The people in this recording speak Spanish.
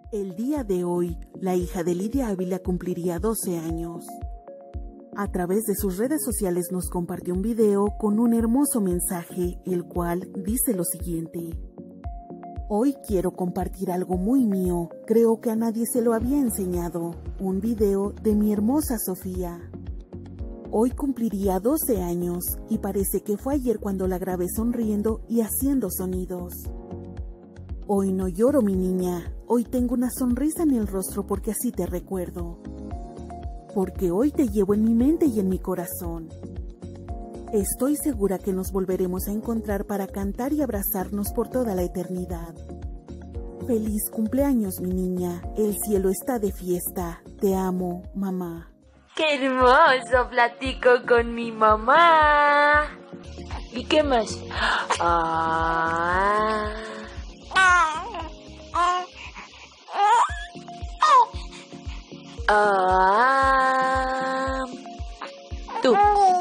El día de hoy, la hija de Lidia Ávila cumpliría 12 años. A través de sus redes sociales nos compartió un video con un hermoso mensaje, el cual dice lo siguiente: Hoy quiero compartir algo muy mío, creo que a nadie se lo había enseñado, un video de mi hermosa Sofía. Hoy cumpliría 12 años y parece que fue ayer cuando la grabé sonriendo y haciendo sonidos. Hoy no lloro, mi niña, hoy tengo una sonrisa en el rostro porque así te recuerdo. Porque hoy te llevo en mi mente y en mi corazón. Estoy segura que nos volveremos a encontrar para cantar y abrazarnos por toda la eternidad. Feliz cumpleaños, mi niña, el cielo está de fiesta, te amo, mamá. ¡Qué hermoso! Platico con mi mamá. ¿Y qué más? Tú.